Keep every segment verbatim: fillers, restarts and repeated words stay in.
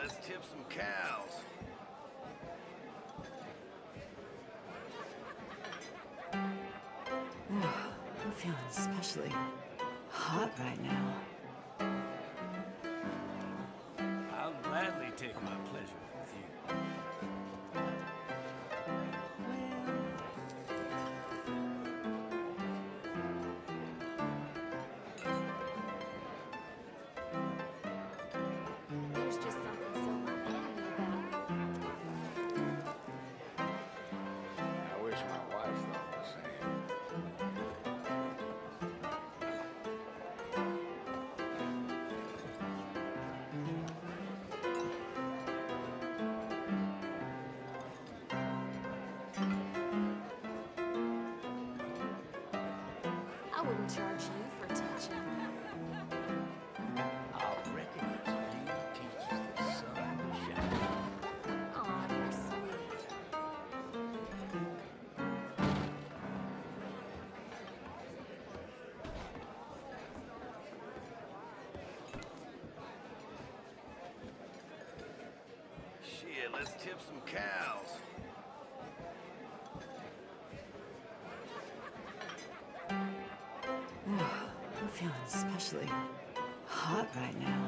let's tip some cows. I'm feeling especially hot right now. I'll gladly take my pleasure with you. There's just something so manly about it. I wish my wife thought the same. I wouldn't charge you for touching. I reckon it's you teaches the sun to shine. Aw, you're sweet. Shit, let's tip some cows. I'm feeling especially hot right now.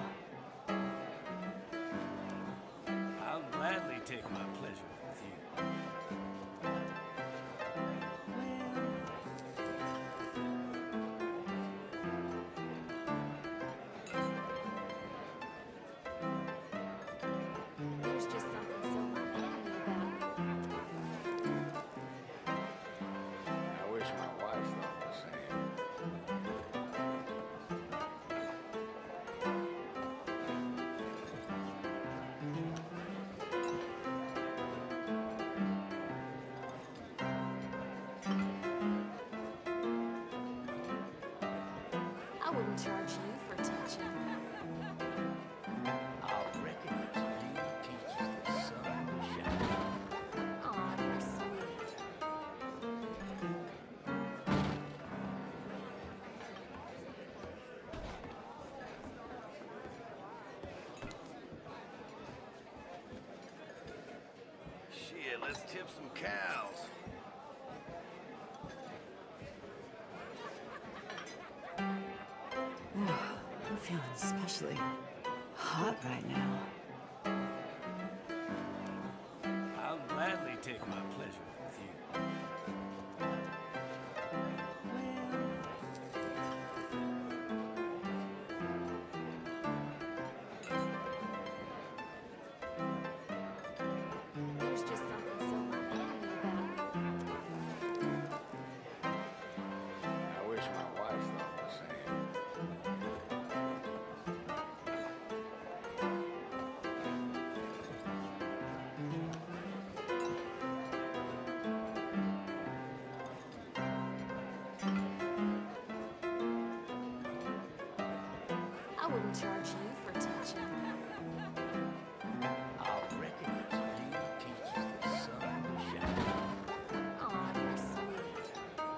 I'll gladly take my pleasure with you. There's just something so manly about it. I wish my wife thought the same. I wouldn't charge you for touching. I reckon it's you teaches the sun to shine. Aw, you're sweet. Shit, let's tip some cows. I'm feeling especially hot right now. I'll gladly take my pleasure with you. There's just something so manly about it. I wish my wife thought the same. I wouldn't charge you for touching. I reckon it's you teaches the sun to shine. Aw, you're sweet.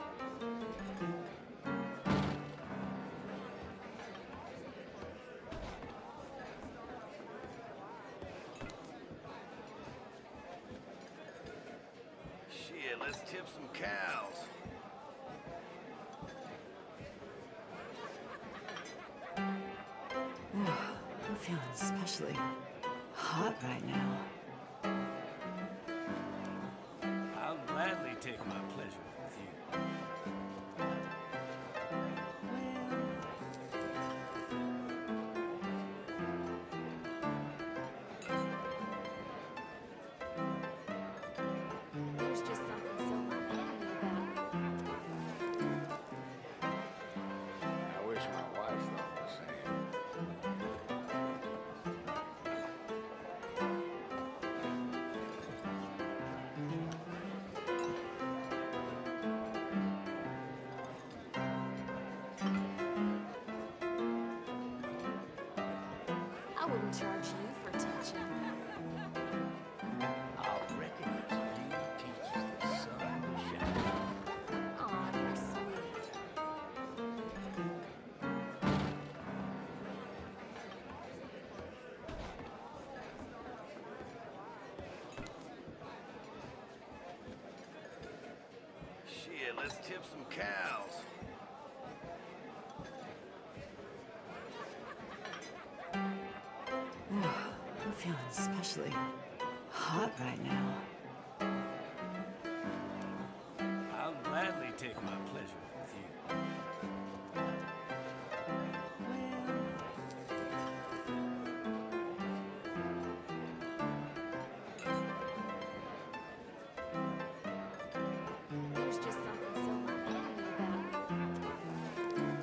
Shit, let's tip some cows. I'm feeling especially hot right now. I'll gladly take my pleasure with you. There's just something so manly about it. I wish my wife thought the same. let's tip some cows. I'm feeling especially hot right now. I'll gladly take my pleasure with you. There's just something so unmanly about it.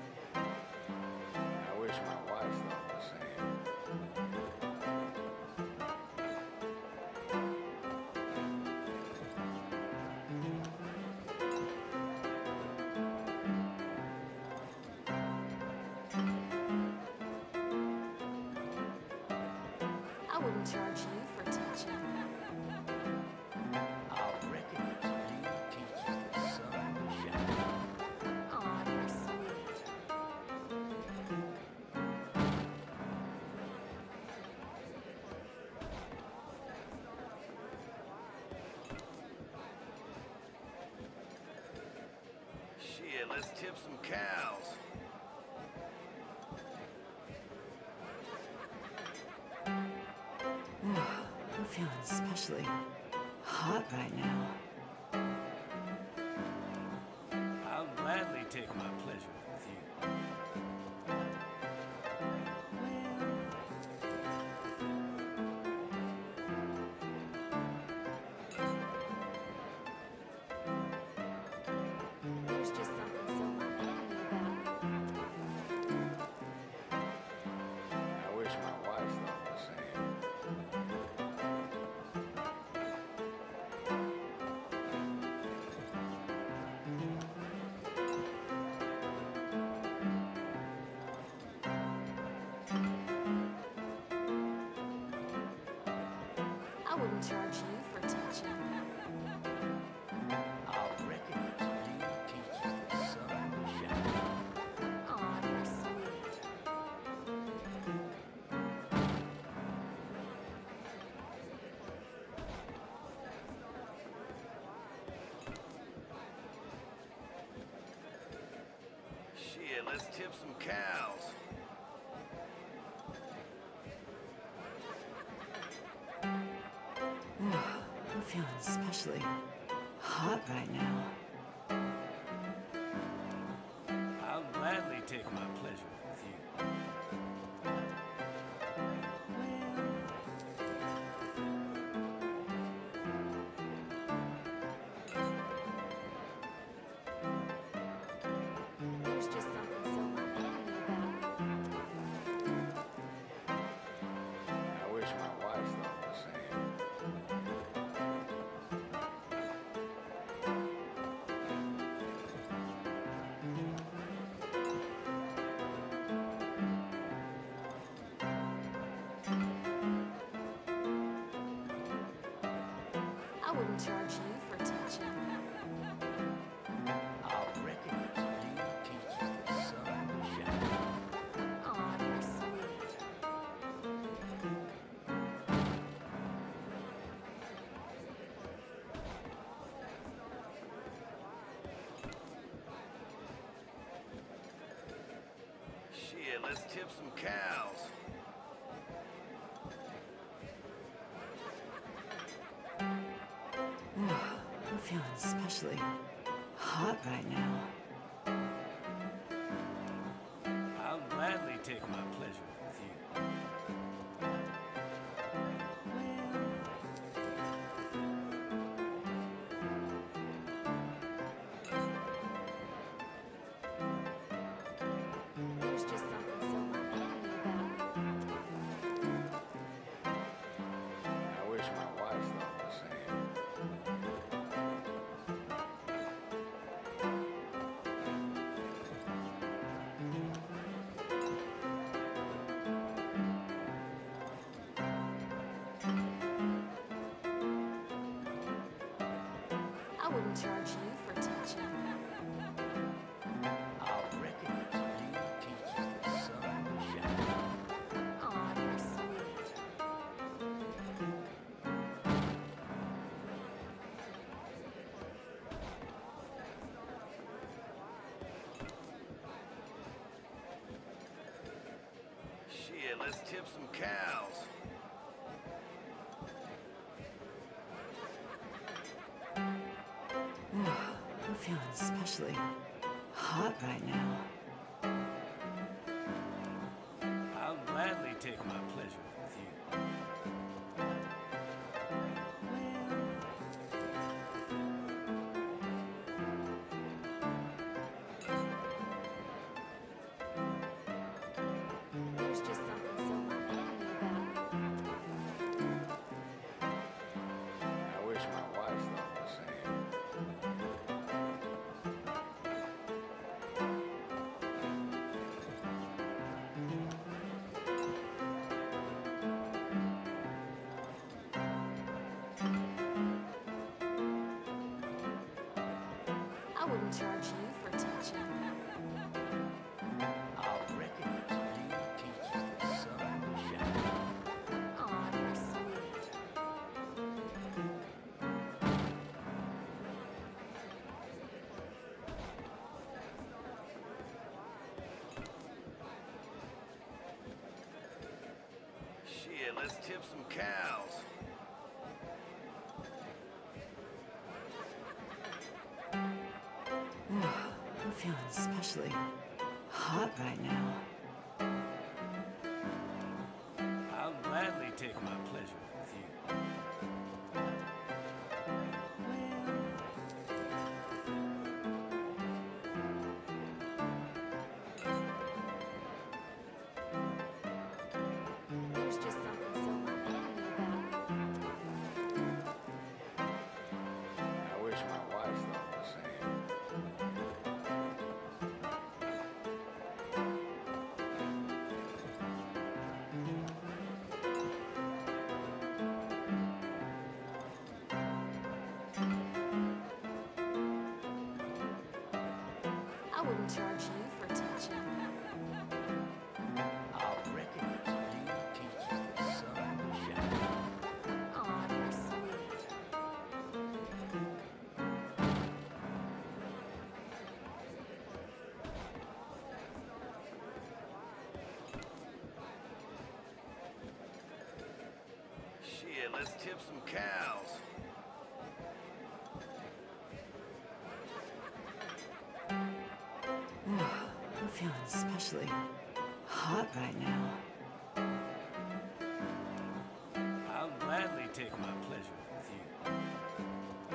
I wish my wife thought the same. I wouldn't charge you for touching. I'll reckon it's you teaches the sun to shine. Aw, you're sweet. Shit, let's tip some cows. I'm feeling especially hot right now. I'll gladly take my pleasure with you. There's just something so unmanly about it. I wish my wife thought the same. I wouldn't charge you for touching. I'll reckon it's you teaches the sun to shine. Aw, you're sweet. Shit, let's tip some cows. I'm feeling especially hot right now. I'll gladly take my pleasure with you. There's just something so unmanly about it. I wish my wife thought the same. I wouldn't charge you for touching. I'll reckon it's you teaches the sun to shine. Aw, you're sweet. Shit, let's tip some cows. I'm feeling especially hot right now. I'll gladly take my pleasure with you. There's just something so unmanly about it. I wish my wife thought the same. Shit, let's tip some cows. I'm feeling especially hot right now. I'll gladly take my pleasure with you. There's just something so unmanly about it. I wish my wife thought the same. I wouldn't charge you for touching. I reckon it's you teaches the sun to shine. Aw, you're sweet. Shit, let's tip some cows. I'm feeling especially hot right now. I'll gladly take my pleasure with you. There's just something so unmanly about it. I wish my wife thought the same. I wouldn't charge you for touching. I reckon it's you teaches the sun to shine. Aw, you're sweet. Shit, let's tip some cows. I'm feeling especially hot right now. I'll gladly take my pleasure with you.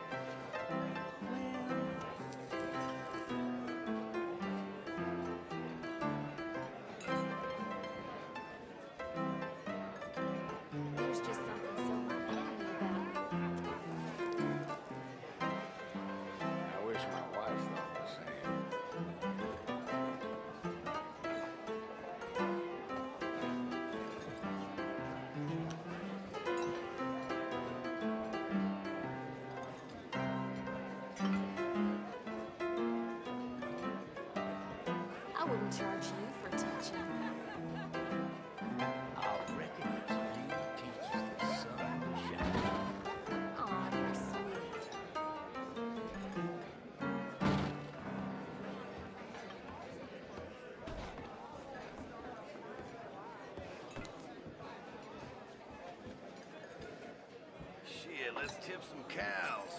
There's just something so unmanly about it. I wish my wife thought the same. I wouldn't charge you for touching. I reckon it's you teaches the sun to shine. Aw, you're sweet. Shit, let's tip some cows.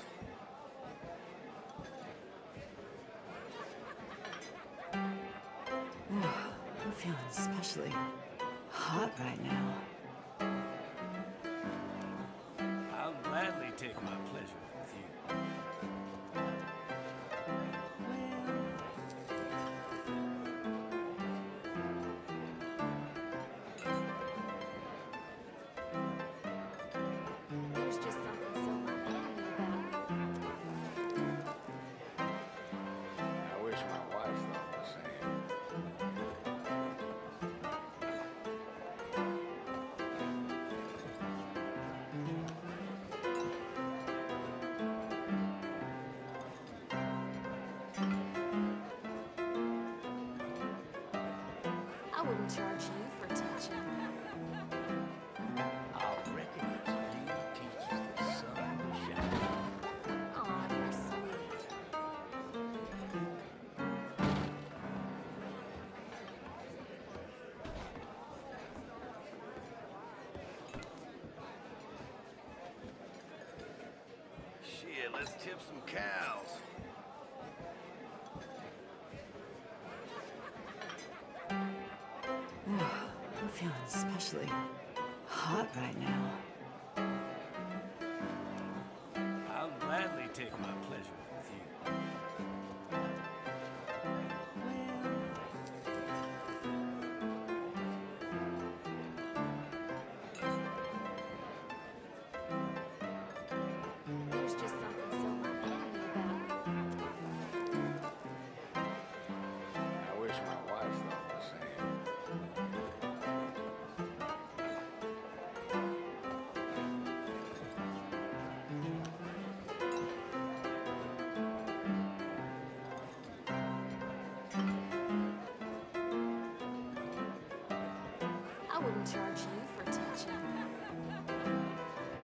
I'm feeling especially hot right now. I'll gladly take my pleasure with you. There's just something so unmanly about it. I wish my wife thought the same. I wouldn't charge you for touching. I reckon it's you teaches the sun to shine. Aw, you're sweet. tip some cows. I'm feeling especially hot right now. I'll gladly take my pleasure with you. There's just something so unmanly about it. I wish my wife thought the same. I wouldn't charge you for touching.